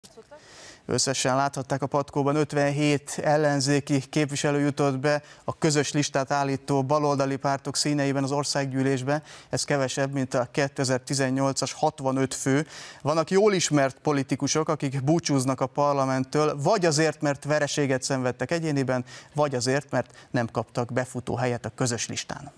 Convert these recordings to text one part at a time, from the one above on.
Összesen láthatták, a patkóban 57 ellenzéki képviselő jutott be a közös listát állító baloldali pártok színeiben az országgyűlésbe. Ez kevesebb, mint a 2018-as 65 fő. Vannak jól ismert politikusok, akik búcsúznak a parlamenttől, vagy azért, mert vereséget szenvedtek egyéniben, vagy azért, mert nem kaptak befutó helyet a közös listán.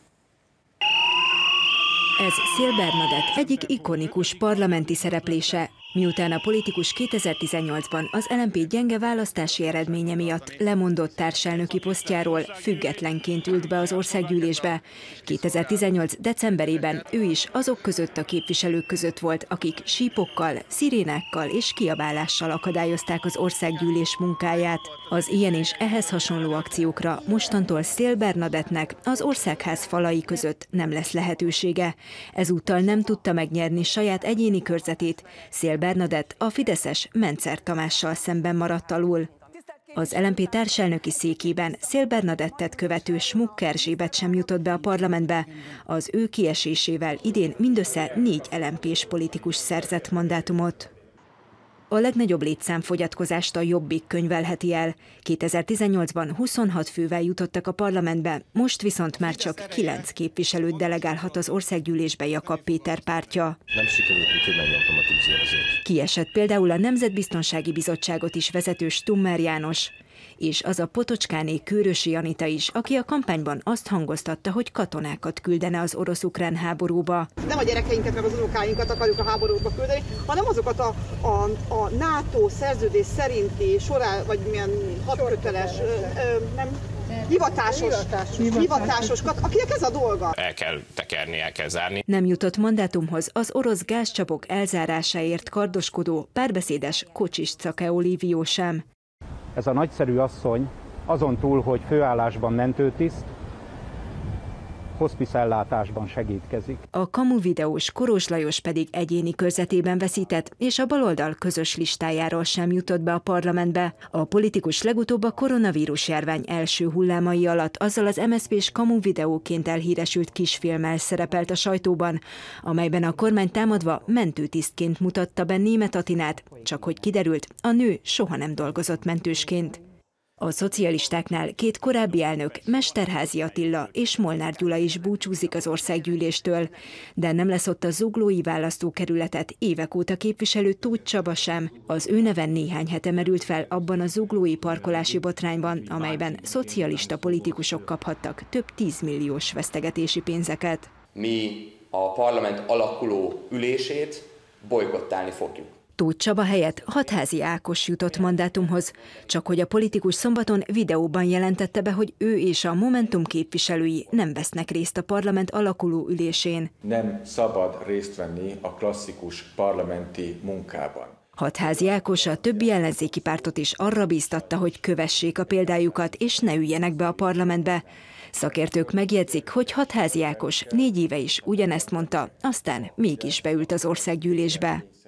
Ez Szél Bernadett egyik ikonikus parlamenti szereplése. Miután a politikus 2018-ban az LMP gyenge választási eredménye miatt lemondott társelnöki posztjáról, függetlenként ült be az országgyűlésbe. 2018. decemberében ő is azok között a képviselők között volt, akik sípokkal, szirénákkal és kiabálással akadályozták az országgyűlés munkáját. Az ilyen és ehhez hasonló akciókra mostantól Szél Bernadettnek az országház falai között nem lesz lehetősége. Ezúttal nem tudta megnyerni saját egyéni körzetét. Szél Bernadett a fideszes Mencer Tamással szemben maradt alul. Az LMP társelnöki székében Szél Bernadettet követő Schmuck Erzsébet sem jutott be a parlamentbe. Az ő kiesésével idén mindössze 4 LMP-s politikus szerzett mandátumot. A legnagyobb létszámfogyatkozást a Jobbik könyvelheti el. 2018-ban 26 fővel jutottak a parlamentbe, most viszont már csak 9 képviselőt delegálhat az országgyűlésbe Jakab Péter pártja. Nem sikerült, úgyhogy megnyomtam a tűzjelzőt. Kiesett például a Nemzetbiztonsági Bizottságot is vezető Stummer János, és az a Potocskáné Kőrösi Anita is, aki a kampányban azt hangoztatta, hogy katonákat küldene az orosz-ukrán háborúba. Nem a gyerekeinket meg az unokáinkat akarjuk a háborúba küldeni, hanem azokat a NATO szerződés szerinti vagy milyen hadköteles, hivatásosokat, akinek ez a dolga. El kell tekerni, el kell zárni. Nem jutott mandátumhoz az orosz gázcsapok elzárásáért kardoskodó, párbeszédes Kocsis Czake Olivió sem. Ez a nagyszerű asszony azon túl, hogy főállásban mentőtiszt, hospice-ellátásban segítkezik. A kamu videós Koros Lajos pedig egyéni körzetében veszített, és a baloldal közös listájáról sem jutott be a parlamentbe. A politikus legutóbb a koronavírus járvány első hullámai alatt azzal az MSZP-s kamu videóként elhíresült kisfilmmel szerepelt a sajtóban, amelyben a kormány támadva mentőtisztként mutatta be Németh Atinát, csak hogy kiderült, a nő soha nem dolgozott mentősként. A szocialistáknál 2 korábbi elnök, Mesterházy Attila és Molnár Gyula is búcsúzik az országgyűléstől, de nem lesz ott a zuglói választókerületet évek óta képviselő Tóth Csaba sem. Az ő neve néhány hete merült fel abban a zuglói parkolási botrányban, amelyben szocialista politikusok kaphattak több 10 milliós vesztegetési pénzeket. Mi a parlament alakuló ülését bojkottálni fogjuk. Tóth Csaba helyett Hatházi Ákos jutott mandátumhoz, csak hogy a politikus szombaton videóban jelentette be, hogy ő és a Momentum képviselői nem vesznek részt a parlament alakuló ülésén. Nem szabad részt venni a klasszikus parlamenti munkában. Hatházi Ákos a többi ellenzéki pártot is arra bíztatta, hogy kövessék a példájukat és ne üljenek be a parlamentbe. Szakértők megjegyzik, hogy Hatházi Ákos 4 éve is ugyanezt mondta, aztán mégis beült az országgyűlésbe.